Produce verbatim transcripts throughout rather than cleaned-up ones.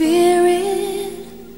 Spirit,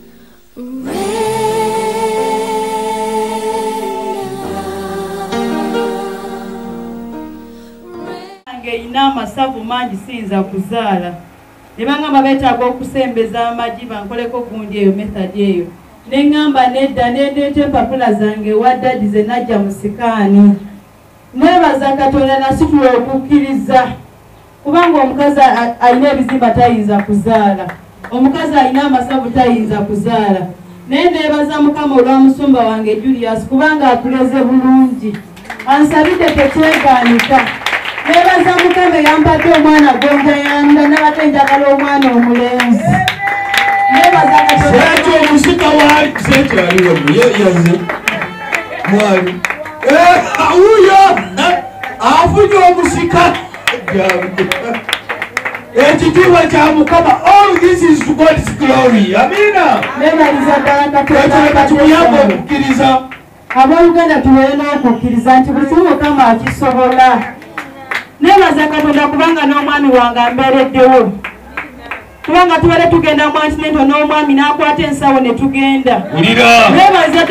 ina amasavu mangi siyinza kuzaala ne bangamba beetaaga okusembeza amagi bankoleko gundi eyo method eyo ne ngamba nedda nedeeta empapula zange wa dadi ze najja mu sikaani nebaza Katonda nasitula okukkiriza kubanga omukazi alina ebizimba tayinza kuzaala omukazi alina amasavu tayinza kuzaala naye nebaza Mukama olwa musumba wange Julius kubanga akuleze bulungi ansabidde tekyeganika nebaza Mukama yampadde omwana gonja yanda nabate njagala omwana omulenzi nebaza Katonda omusika wali sente aliwo yaze mwali eh uyo afunye omusika ekitiibwa kya Mukama. All this is to God's glory. Amina. nebaliza ddala Katonda tuyamba okukkiriza abooluganda tubeera n'okukkiriza nti buli kimu Mukama akisobola. Nebaza Katonda kubanga n'omwami wange ambeereddewo kubanga tubale tugenda mu antinento n'omwami n'akwata ensawo ne tugenda nebaza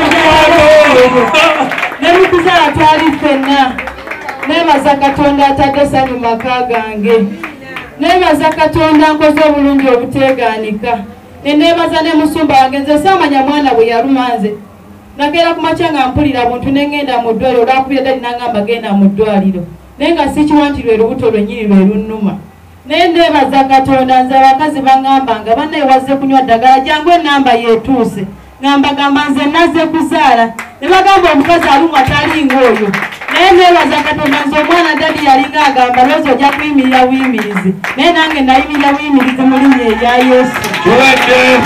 ne mu kuzaala twali ffenna. Nebaza Katonda atadde essanyu maka gange. Nebaza Katonda nkoze obulungi obuteegaanika. Ne nebaza ne musumba wange nze saamanya mwana bwe yaluma nze nakeera ku makya nga mpulira buntu ne ngenda mu ddwaliro olwakubira ddali nangamba genda mu ddwaliro naye nga sikiwa nti lwe lubuto lwennyini lwe lunnuma. Naye nebaza Katonda nze abakazi baŋŋamba nga bannaye wazze kunywa ddagala jangu ennamba yeetuuse ngamba gamba nze nazze kuzaala ne bagamba omukazi alumwa talinga oyo. Naye nebaza Katonda nze omwana ddali yalinga agamba lwezi ojja kuyimirira buyimirizi naye nange nayimirira buyimirizi mu linnya erya Yesu. Tuwedde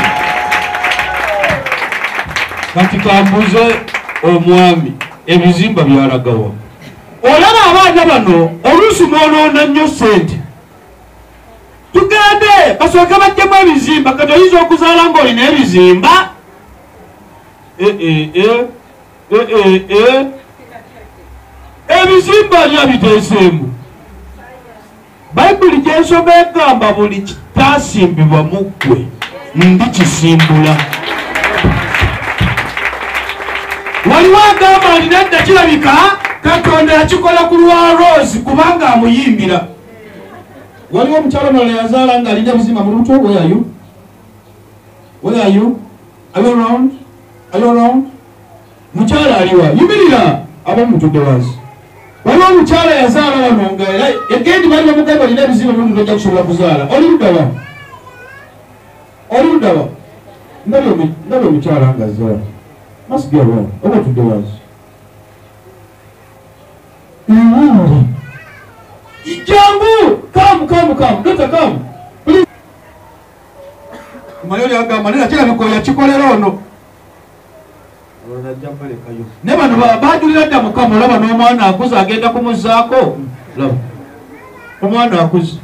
kati kambuze omwami ebizimba byalagawa olaba abaana bano oluusi noonoona nnyo sente tugende basooke bajjemu ebizimba kati oyinza okuzaala ng'olina ebizimba ebizimba lya biteeseemu bayibuli gyensoma egamba buli kitaasimbibwa mu ggwe ndikisimbula. Waliwo agamba alina edda kirabika Katonda yakikola ku lwa Rose kubanga amuyimbira. Waliwo omukyalo mulala yazaala nga alina ebizimba mu lubuto. Where are you? Where are you? Are you around? Are you around? Mukyala aliwa yimirira abamutudde wansi. Waliwo omukyala yazaala wano nga era egendi bali bamugamba alina ebizimba mu lubuto ojja kusobola kuzaala. Oli ludda wa? Oli ludda wa? Ndabye omukyala nga azaala. Must be around. Over to the ones. Mm. Jambu, come, come, come. Doctor, come. Please. Mayori agamba nina kila biko ya chikolera ono. Neba no bajulira dda Mukama olaba n'omwana akuza agenda kumuzaako. Laba. Omwana akuza.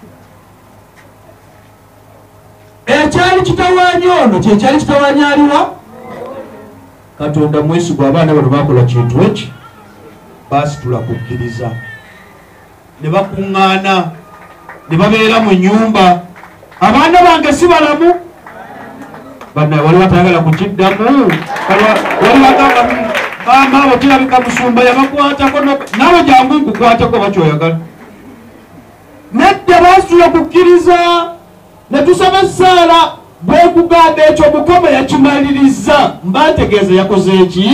Ekyali kitawaanya ono kye kyali kitawaanya aliwa? Katonda mwesigwa abaana bano bakola kintu eki baasitula kukkiriza ne bakuŋŋaana ne babeera mu nnyumba. Abaana bange si balamu bannaye wali batayagala kukiddamu wali bagamba mama abo kirabika musumba yabakwatako naawe jangu nkukwateko bakyoyagala. Nedda baasitula kukkiriza ne tusaba essaala bwekugamba ekyo Mukama yakimaliriza mbategeeza yakoze eki.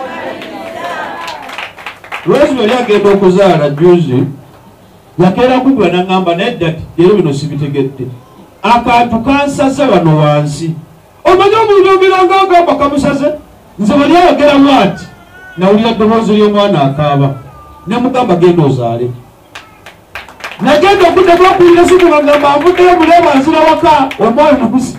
Lwezi lwe lyagenda okuzaala juzi yakeera kugwa n'aŋŋamba nedda ti leero bino sibitegedde akantu kansaze wano wansi omanyi omuntu ogiranga agamba kamusaze nze bali ayogeramu ati nawulira ddoboozi ly'omwana akaaba ne mugamba genda ozaale nagenda okuddamu okuwulira siku bagamba nvuddeyo muleba nzira waka omwana muguzi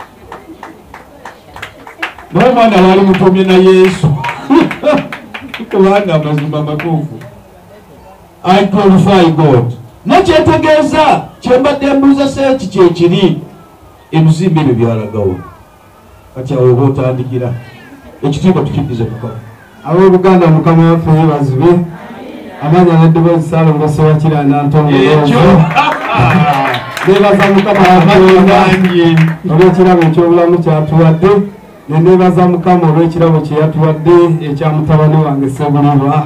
n'omwana wali mutumye na Yesu kubanga amazima matuufu. I glorify God. Nakyetegeeza kyembadde mbuuza seeki kyekiri ebizimba ebyo byalagawo kati awo oba otandikira ekitiibwa tukiddize Mukama. Abooluganda Mukama waffe yebazibe amanya n'eddoboozi Ssaalongo Sewakira Nantongoloozi nebaza mukama Katonda olw'ekirabo eky'obulamu kyatuwadde, ne nebaza mukama olw'ekirabo kye yatuwadde ekya mutabani wange Sebulirwa.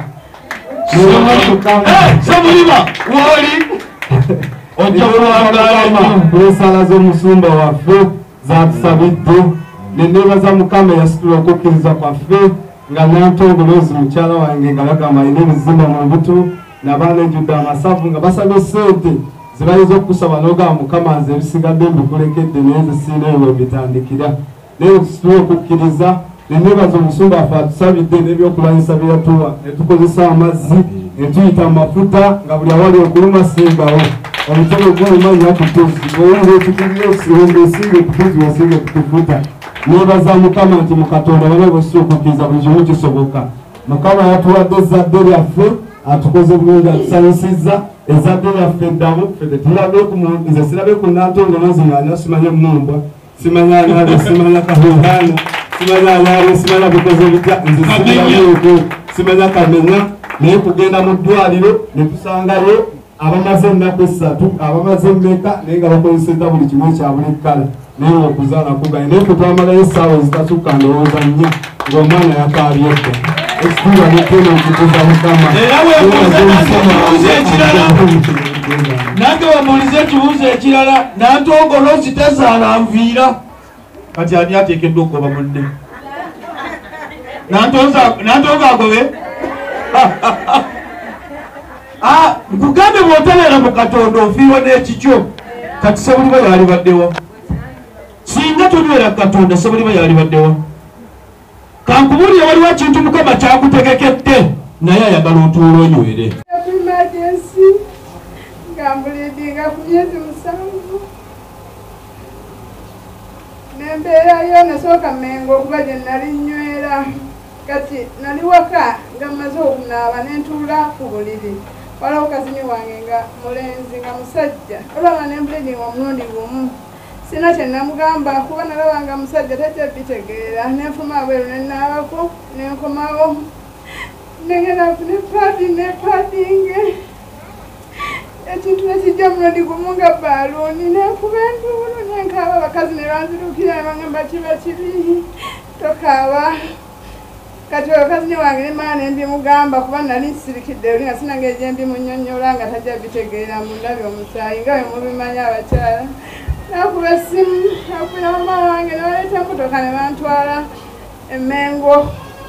Sebulirwa wali ojja kulwagala olw'ensala z'omusumba waffe zatusabidde, ne nebaza mukama yasitula okukkiriza kwaffe nga Nantongolozi mukyala wange nga bagamba alina ebizimba mu mbuto n'abaana ejjudde amasavu nga basabye ssente zibayinza okusaba n'ogamba mukama nze ebisigadde mbikulekedde naye nze siina eyo webitandikira. Naye tusitule okukkiriza, ne nebaza omusumba waffe atusabidde n'ebyokulwanyisa bye yatuwa, ne tukozesa amazzi ne tuyita mu mafuta nga buli awali okuluma singawo omutego gw'omumanya kutuzi owulira ekikirira ekirombe esinga kutuzi wasinga kutufuta. Nebaza mukama nti mu Katonda bana bwesitula okukkiriza buli kimu kisoboka. Mukama yatuwadde ezzadde lyaffe, atukoze bulungi, atusanyusizza ezzadde lyaffe eddamu. Ffe tetulabe nze sirabe ku Nantongolozi ng'anya simanya mmumbwa, simanya anaabe, simanya kahuhana, simanya anaabe, simanya bikoze bitya, nze simanya simanya kamenya. Naye kugenda mu ddwaliro ne tusangayo abamaze ennaku essatu, abamaze mmeka naye nga bakozesezza buli kimu ekya buli kkala, naye okuzaala kugaye. Naye ffe twamalayo essaawa ezitasukka ndowooza nnya ng'omwana yakaabye edda. Ekituba nekeno okikuza mukama. Era weebuuza ekirala nange wamuuliza ekibuuzo ekirala, Nantongolozi tazaala nviira, kati ani ateekeddwa okugoba munne? Nantongo agobe? Nkugambe bw'otobeera mu Katonda ofiirwa n'ekikyo. Kati Sebulirwa yalibaddewa? Singa tonywera Katonda, Sebulirwa yalibaddewa? Kankubulire waliwo ekintu mukama kyakutegekette naye ayagala otuula onywere. Emergency ngambulidinga ku myezi musanvu nembeerayo nasooka Mmengo okuba gye nali nywera. Kati nali waka nga mmaze okunaaba ne ntuula ku buliri, waliwo kazini wange nga mulenzi nga musajja, olaba ne mbulidinga omulundi gumu. Sina kye namugamba kuba nalaba nga musajja tajja bitegeera. Nenfuma abweru ne nnaabako ne nkomawo negenda ne paadi ne paadinge ekintu ekijja mulundi gumu nga baaluuni, nenkuba enduulu nenkaaba. Abakazi ne banzirukira ne bangamba kiba kibi tokaaba. Kati oyo kazini wange ne maa ne mbimugamba kuba nali nsirikidde oli nga sinange gye mbimunnyonnyola nga tajja bitegeera mu ndabye omusaayi nga bwe mubimanya abakyala. Nakuba essimu nakubira mama wange ne baleeta emmotoka ne bantwala e Mmengo.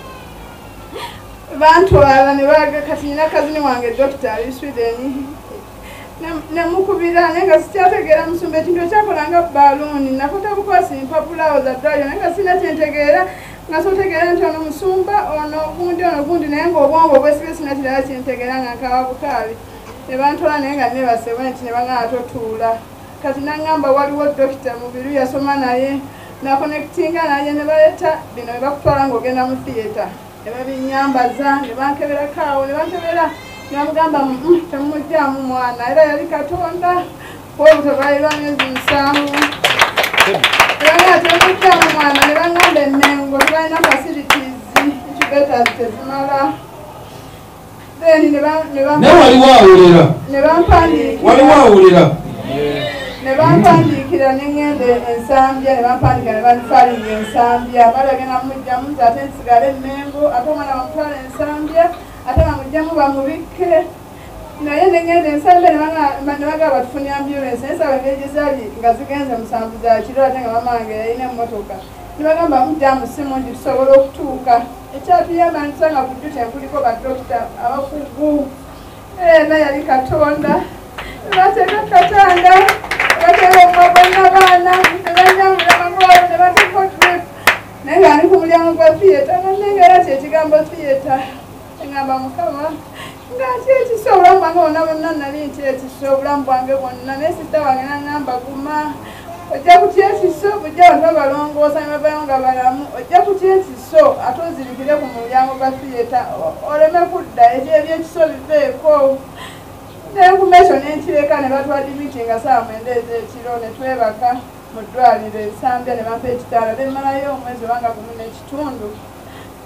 Bantwala ne baga kati nina kazini wange Dokita ali Sweden. Nemukubira naye nga sikyategeera musumba ekintu ekyakolanga baaluuni. Nakuta bukwasi mpapula za ddwaliro naye nga sina kyentegeera, nga sotegeera nti ono musumba ono ogundi ono ogundi, naye ng'obwongo bwesibye sina kirala kyentegeera nga nkaaba bukaabi. Ne bantwala naye nga neebasebwe nti ne baŋŋamba totuula. Kati nangamba waliwo Dokita Mubiru yasoma naye nakonectinga naye ne baleeta bino bye bakutwala ng'ogenda mu theatre. Ne babinyambaza ne bankeberako awo ne bankebera ne bamugamba temumugyamu mwana, era yali Katonda kuobutabalirwa myezi musanvu. Era temugyamu mwana ne baŋŋamba e Mmengo tebalina facilities, incubators tezimala. Then ne waliwo awulira ne bampandikira waliwo awulira ne bampandiikira ne ŋŋenda ensambya ne bampandikira ne banfalinga ensambya. Balagenda mujjamu nti ate nsigale e Mmengo, ate omwana bamutwala ensambya, ate bamugjamu bamubikke. Naye ne ŋŋenda ensambya ne bagamba batufunye ambulance. Naye saba engeri gye zaali nga zigenze musanvu za kiro ate nga mamange yalina emmotoka. Ne bagamba mujjamu simu nti tusobola okutuuka. Ekyatuyamba ntusanga ku ddute kuliko badokita abakugu. Era yali Katonda. Ne bateeka katanda batera omwagonna baana ne banyamula amagwalo ne bateeka drip. Naye ng'ali ku mulyango gwa theatre nanengera kyekigambo theatre. Engamba Mukama nga kyekiso obulamu bwange bonna bonna nali nti ekiso obulamu bwange bwonna. Naye sisita wange nangamba guma ojja kutya ekiso bujja abantu babalongoosa ne bavayo nga balamu. Ojja kutya ekiso ate ozirikire ku mulyango gwa theatre oleme kudda ebyekiso biveeko. Nenkumekyo nenkireka ne batwala dimiti nga saawa mwenda ez'ekiro ne twebaka mu ddwaliro ensambya ne bampa ekitanda. Ne mmalayo omwezi obanga gumu n'ekitundu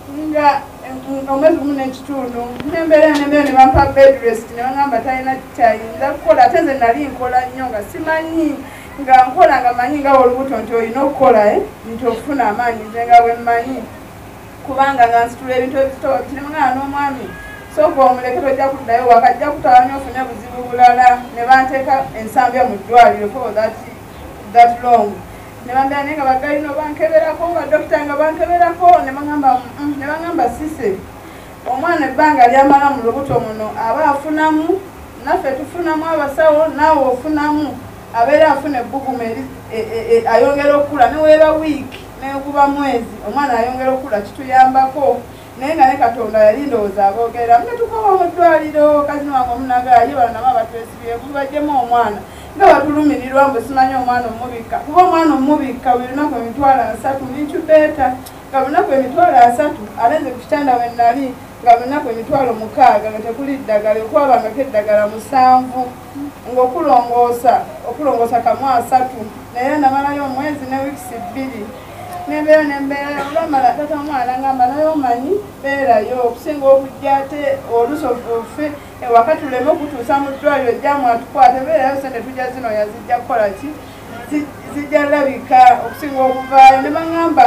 nga omwezi gumu n'ekitundu nembeera nembeera ne bampa bed rest ne bagamba talina kyayinza kukola ate nze nali nkola nnyo nga simanyi nga nkola nga manyi nga olubuto nti olina okukola nti okufuna amaanyi nze nga bwe mmanyi kubanga nga nsitula ebintu ebitowa kinemugana n'omwami sooka omuleke tojja kuddayo wakajja kutawanya ofune buzibu bulala ne banteeka ensambya mu ddwaliro for that, that long ne bambera naye nga bagalina bankeberako badokita nga bankeberako ne bagamba ne bagamba sise omwana ebbanga lyamala mu lubuto muno aba afunamu naffe tufunamu abasawo naawe ofunamu abeera afuna ebbugumu eri ayongera okukula neweeba wiiki neguba mwezi omwana ayongera okukula kituyambako naye nga ne Katonda yali ndowooza aboogera mune tukoba mu ddwaliro kazino wange omunagaye bano nabo abatwesibyeku bagyemu omwana nga batulumirirwa mbu simanyi omwana omubikka kuba omwana omubikka buli lunaku emitwalo asatu nincubeeta nga buli lunaku emitwalo asatu alenze ku kitanda we nali nga buli lunaku emitwalo mukaaga nga tekuli ddagala okwabangako eddagala musanvu ng'okulongoosa okulongoosa kamu asatu naye namalayo omwezi ne wiikisi bbiri nembeera nembeera olwamala tata omwana ngamba naye omanyi beerayo okusinga okujja ate oluusi ofe ewaka tuleme okutuusa mu ddwaliro ejjamu atukwate beerayo sente tujja zino yazijja kukola ki zijja labika okusinga okuvaayo ne baŋŋamba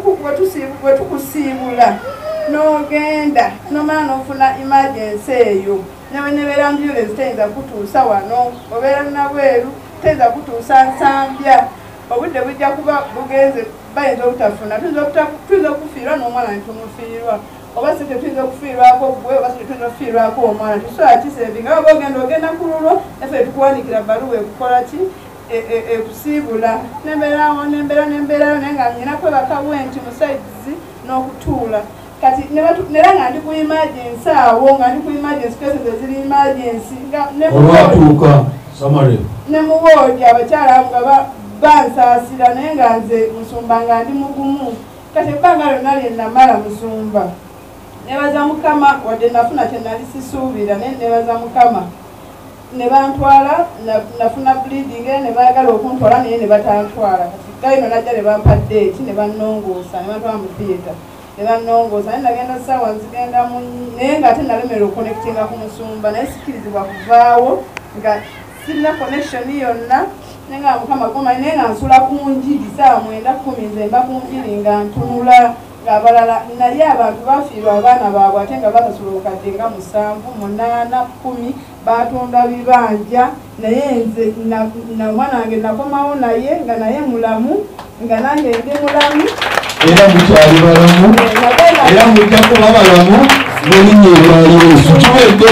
wetukusiibula n'ogenda nomala n'ofuna emergency eyo newe nebeera ambulance teyinza kutuusa wano obeera nabweru teyinza kutuusa nsambya obudde bujja kuba bugenze bayinza obutafuna tuyinza okufiirwa n'omwana netumufiirwa oba si tetuyinza okufiirwako gwe oba si tetuyinza okufiirwako omwana tusobola kisevinga oba ogenda ogenda ku lulwo naffe tukuwanikira baluwa ekukola ki ekusiibula nembeerawo nembeera nembeerayo naye nga nyina kwebakawe nti musaidizi n'okutuula kati nera nga ndi ku emergency awo nga ndi ku emergency cases eziri emergency olwatuuka samare ne mu woodi abakyala nga bansaasira naye nga nze musumba nga ndi mugumu kati ebbanga lyonna lye namala musumba nebaza mukama wadde nafuna kyenali sisuubira naye nebaza mukama ne bantwala nafuna bleeding ne baagala okuntwala naye ne batantwala kati gayino najja ne bampa deeti ne bannongoosa ne bantwala mu theatre ne bannongoosa naye nagenda ssaawa nzigenda mu naye nga ate nalemera okuconnectinga ku musumba naye sikirizibwa kuvaawo nga sirina connection yonna nenga mukama goma naye nga nsula ku njiri ssaawa mwenda kkumi nze mba ku njiri nga ntunula ng'abalala naye abantu bafiirwa abaana baabwe ate nga basasula obukadde nga musanvu munaana kkumi batunda bibanja naye nze omwana wange nakomawo naye nga naye mulamu nga nange ndi mulamu era mukyali balamu era mujja kuba balamu n'erinnya eryaliwo ekiwedde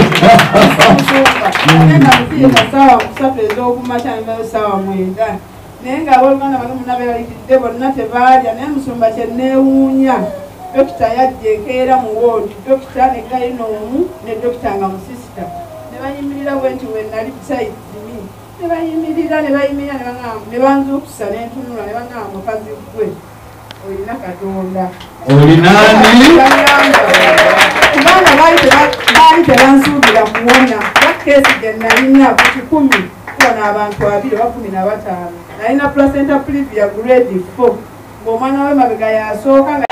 agenda mufiika ssaawa kusatu ez'okumakya nembayo ssaawa mwenda naye ng'abooluganda bage munabeeralikiridde bonna tebaalya naye musumba kyenneewuunya dokita yajja enkeera mu woodi dokita ne gayinoomu ne dokita nga musisita ne bayimirira bwe nti we nali bisaidimi ne bayimirira ne bayimirira ne banzuukusa n'entunula ne baŋŋamba mukazi gwe olina Katonda olinaani kubanga baali tebansuubira kuwona bakeesi gye nalina ku kikumi kuwona abantu abiri oba kumi na bataano nalina placenta previa grade four ng'omwana we mabega yasooka nga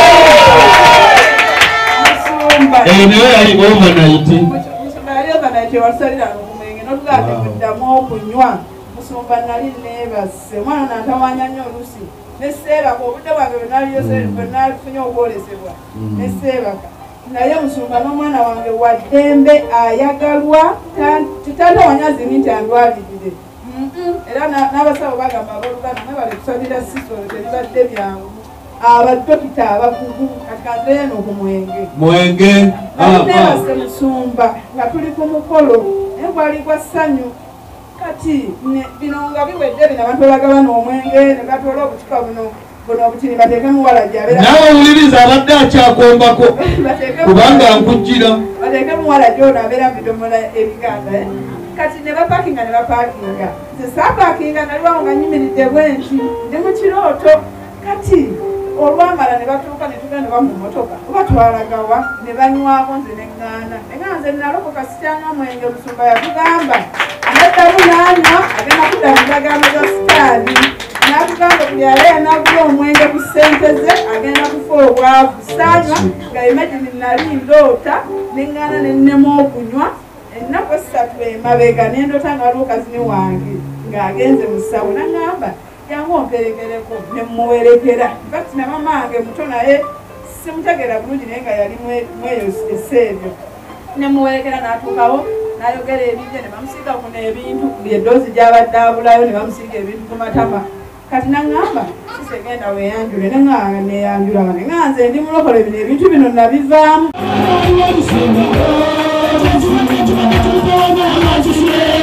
musumba naye yali overnight musumba yali overnight ewasalira nokumwenge notugate kuddamu okunywa musumba nali neebase omwana nantawanya nnyo oluusi neseebaka obudde bwange bwenalifunye obwolesebwa neseebaka naye musumba n'omwana wange waddembe ayagalwa titatawanyazi nti andwalirire era n'abasawo bagamba abooluganda mwebale kusalira sisolo teribadde byangu abadokita abakugu katikanzeeno ku mwenge mwenge neebase musumba nga tuli ku mukolo naye gwali gwa ssanyu kati bino nga biwedde bino abantu bagabana omwenge ne batoola obucupa buno buno obutini bateekemu walajja nawe owuliriza abadde akyakombako kubanga nkujjira bateekemu walajja ono abeera mu bidomola ebiganda kati ne bapakinga ne bapakinga nze saapakinga naliwawo nga nyimiridde bwe nti ndi mu kirooto kati olwamala ne batuuka ne tugenda ba mu motoka obatwalagawa ne banywako nze neŋŋaana enga nze nalokoka sityanga omwenge musumba yatugamba anaddamu n'anywa agenda kudda mu ndagaano za sitaani n'atugamba buli yali anagula omwenge ku ssente ze agenda kufa obwavu saanywa nga imagine nali ndoota neŋŋaana nennema okunywa ennaku essatu emabega nendoota nga waliwo kazini wange ng'agenze mu ssawo naŋŋamba jangu omperegereko ne mmuwerekera infact na mama wange muto naye simutegeera bulungi naye nga yali mweyo esseebyo ne mmuwerekera n'atuukawo n'ayogera ebibye ne bamusiigako n'ebintu buli eddoozi gy'abadde abulayo ne bamusiiga ebintu ku matama kati naŋŋamba sisegenda weeyanjule neŋŋanga neeyanjula nga neŋŋanga nze ndi mulokole bino ebintu bino nabivaamu